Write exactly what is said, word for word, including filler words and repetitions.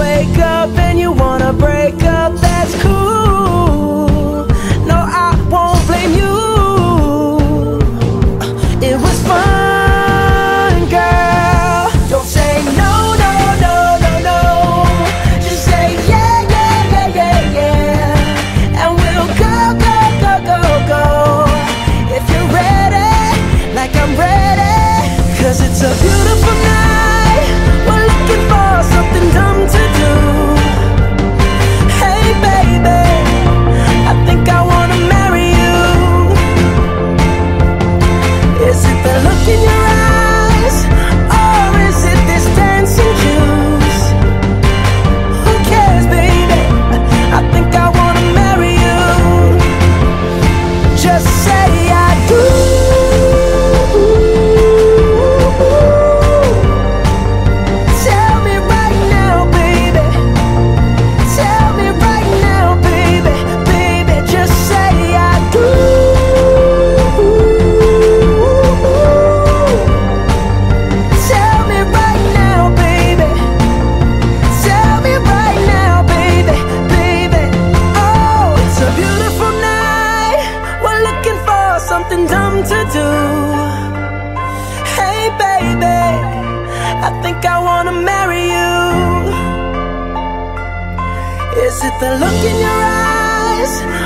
wake up and you wanna break up, that's cool. No, I won't blame you. It was fun, girl. Don't say no, no, no, no, no. Just say yeah, yeah, yeah, yeah, yeah. And we'll go, go, go, go, go. If you're ready, like I'm ready. Cause it's a beautiful night. We're looking for something dumb to do. Hey baby, I think I wanna marry you. Is it the look in your eyes, or is it this dancing juice? Who cares, baby? I think I wanna marry you. Just say I do. Tell me right now, baby. Tell me right now, baby. Baby, just say I do. Tell me right now, baby. Tell me right now, baby. Baby, oh, it's a beautiful night. We're looking for something dumb to do. Hey baby, I think I wanna marry you. Is it the look in your eyes,